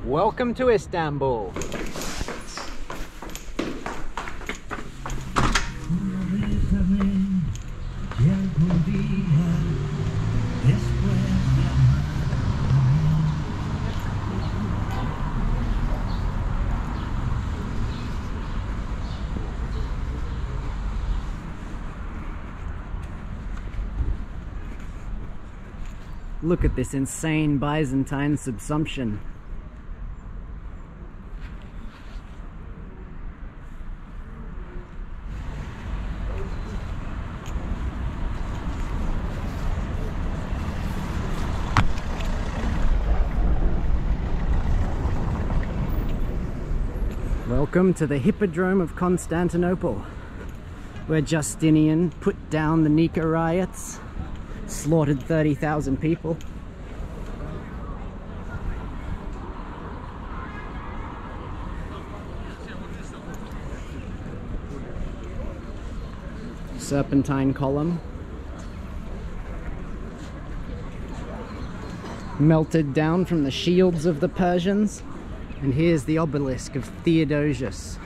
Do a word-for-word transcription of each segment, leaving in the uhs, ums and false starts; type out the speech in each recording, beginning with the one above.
Welcome to Istanbul. Look at this insane Byzantine subsumption. Welcome to the Hippodrome of Constantinople, where Justinian put down the Nika riots, slaughtered thirty thousand people. Serpentine column. Melted down from the shields of the Persians. And here's the obelisk of Theodosius.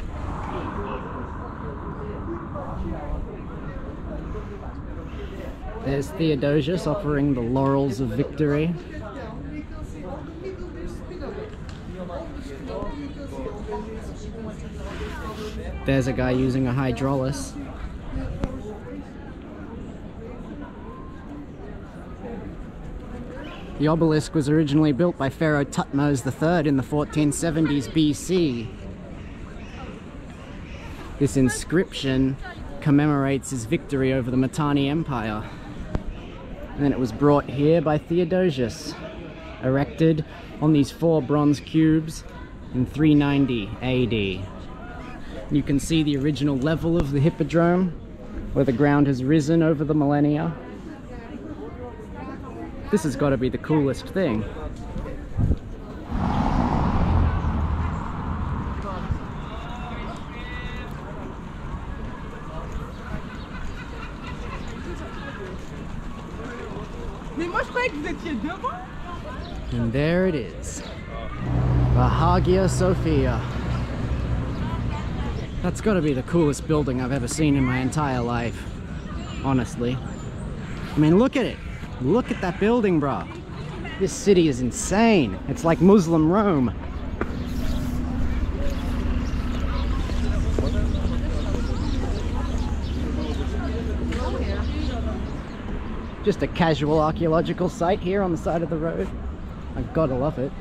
There's Theodosius offering the laurels of victory. There's a guy using a hydraulis. The obelisk was originally built by Pharaoh Thutmose the third in the fourteen seventies B C. This inscription commemorates his victory over the Mitanni Empire. And then it was brought here by Theodosius, erected on these four bronze cubes in three ninety A D. You can see the original level of the Hippodrome, where the ground has risen over the millennia. This has got to be the coolest thing. And there it is, the Hagia Sophia. That's got to be the coolest building I've ever seen in my entire life, honestly. I mean, look at it. Look at that building, bro. This city is insane. It's like Muslim Rome. Just a casual archaeological site here on the side of the road. I've gotta love it.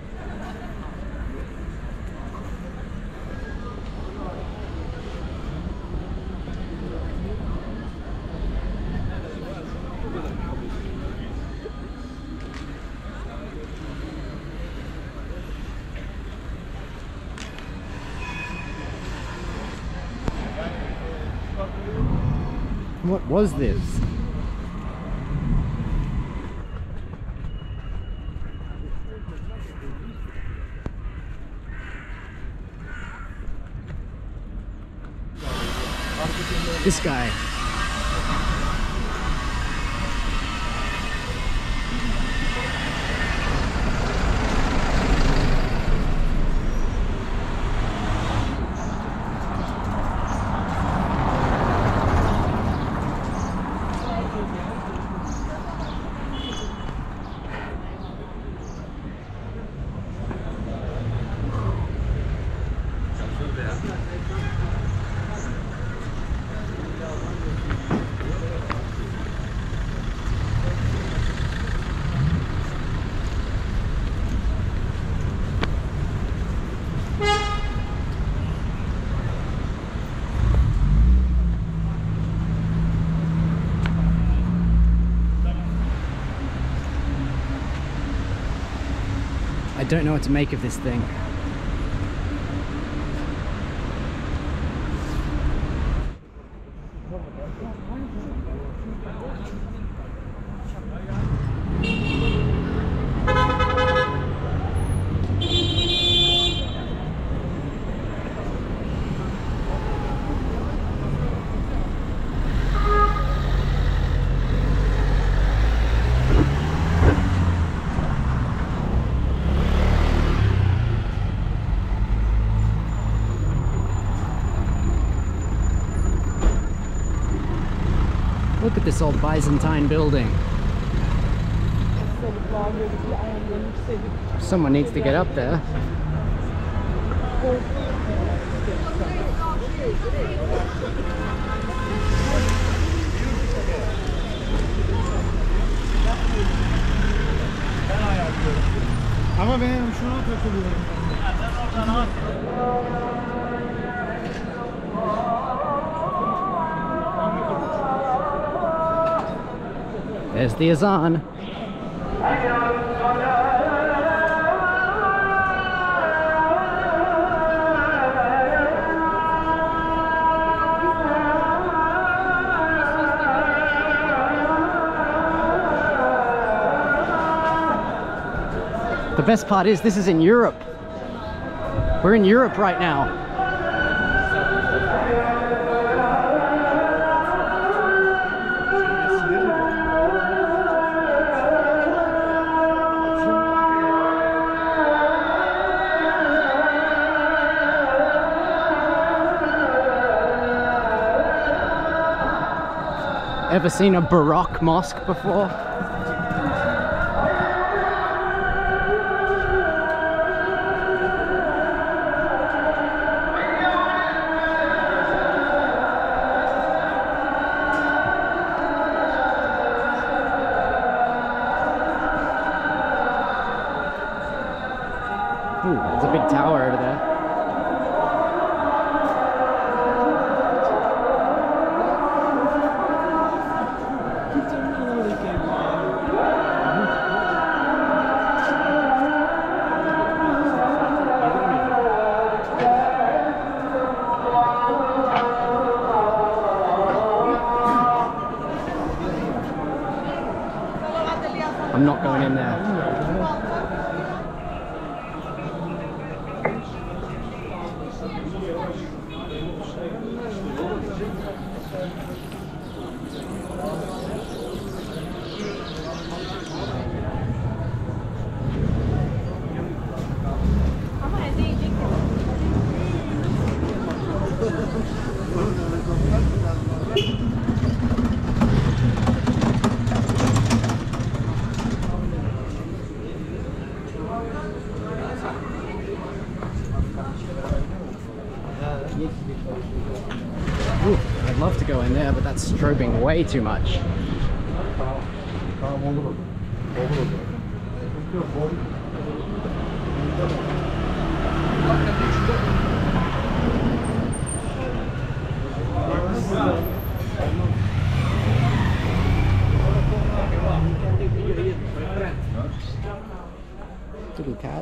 What was this? This guy. I don't know what to make of this thing. this old Byzantine building. Someone needs to get up there. Ama ben şuna takılıyorum. There's the azan. The best part is this is in Europe. We're in Europe right now. Ever seen a Baroque mosque before? Ooh, there's a big tower over there. I'm not going in there. Ooh, I'd love to go in there, but that's strobing way too much. Little cat.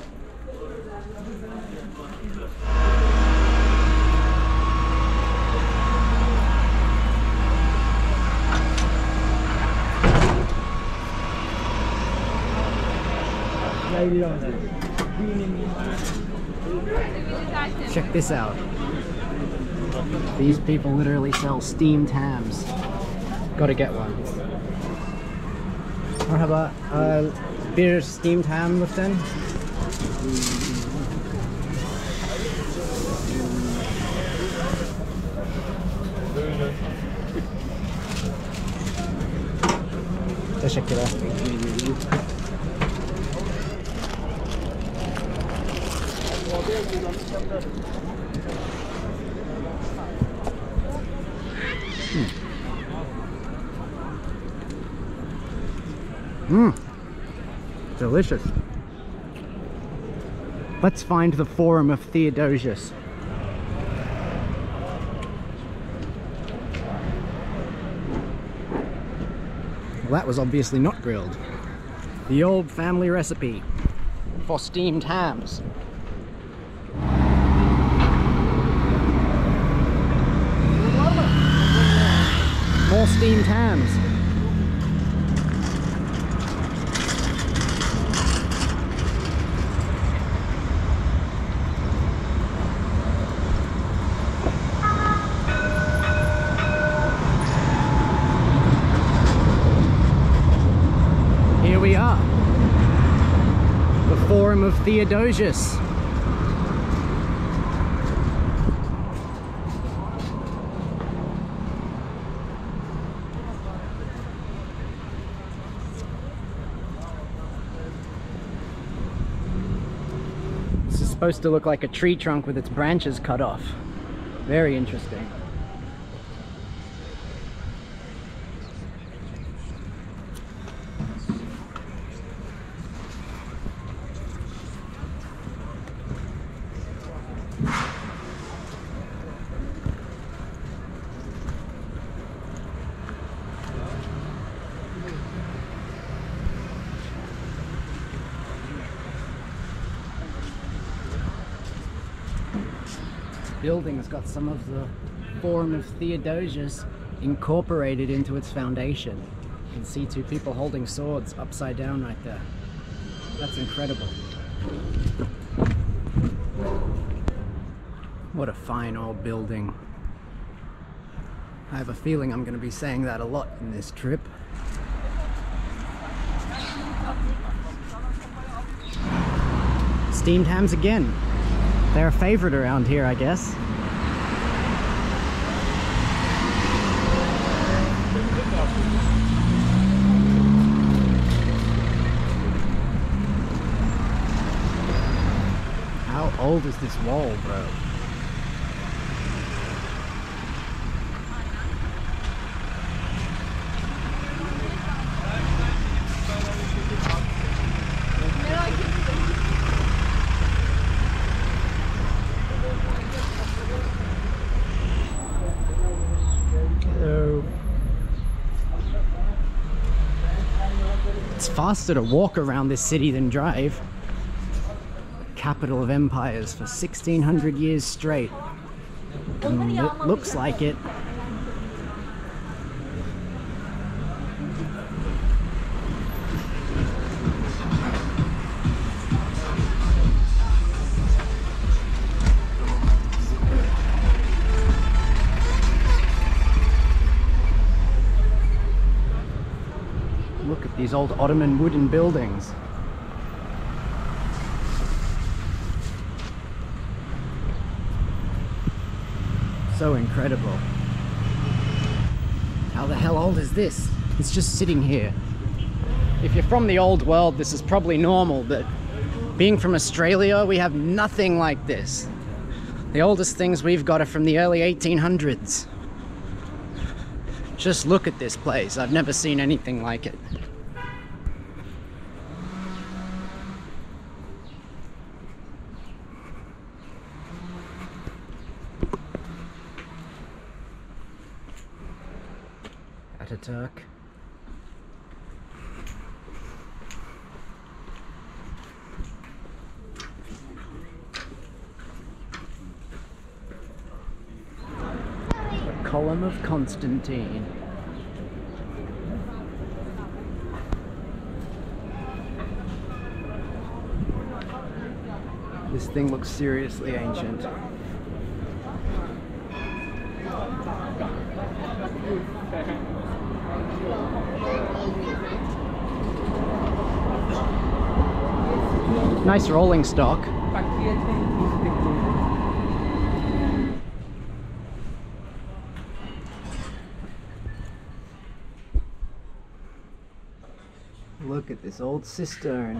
Check this out. These people literally sell steamed hams. Gotta get one. Merhaba. Uh, bir steamed ham lütfen. Teşekkürler. Mmm, delicious. Let's find the Forum of Theodosius. Well, that was obviously not grilled. The old family recipe for steamed hams. More steamed hams. Here we are. The Forum of Theodosius. supposed to look like a tree trunk with its branches cut off. Very interesting. Building's got some of the Forum of Theodosius incorporated into its foundation. You can see two people holding swords upside down right there. That's incredible. What a fine old building. I have a feeling I'm going to be saying that a lot in this trip. Steamed hams again. They're a favorite around here, I guess. How old is this wall, bro? It's faster to walk around this city than drive. Capital of empires for sixteen hundred years straight. And it looks like it. Look at these old Ottoman wooden buildings. So incredible. How the hell old is this? It's just sitting here. If you're from the old world, this is probably normal, but being from Australia, we have nothing like this. The oldest things we've got are from the early eighteen hundreds. Just look at this place. I've never seen anything like it. Ataturk. The Column of Constantine. This thing looks seriously ancient. Nice rolling stock. Look at this old cistern.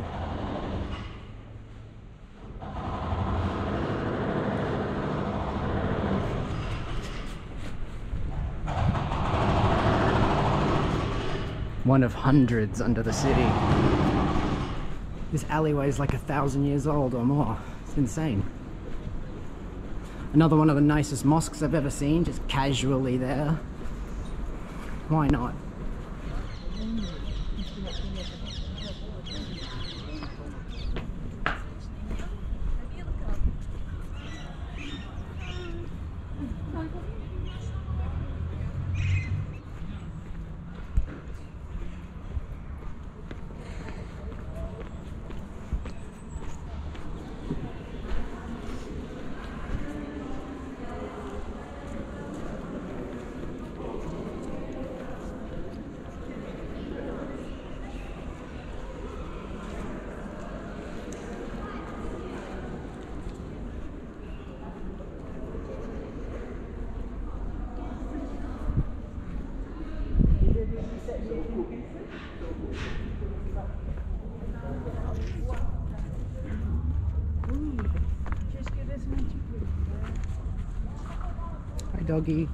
One of hundreds under the city. This alleyway is like a thousand years old or more. It's insane. Another one of the nicest mosques I've ever seen, just casually there. Why not? doggy.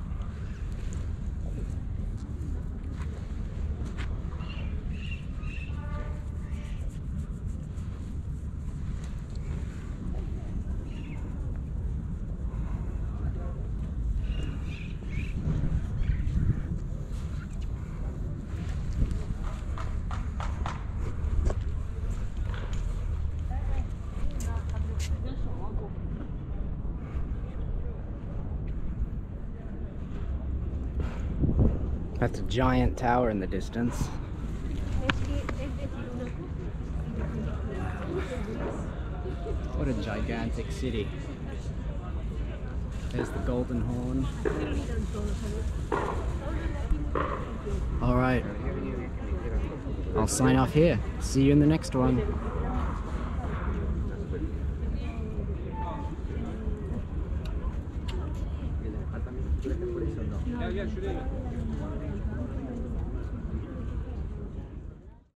That's a giant tower in the distance. What a gigantic city. There's the Golden Horn. Alright. I'll sign off here. See you in the next one. Gel gel şuraya gel.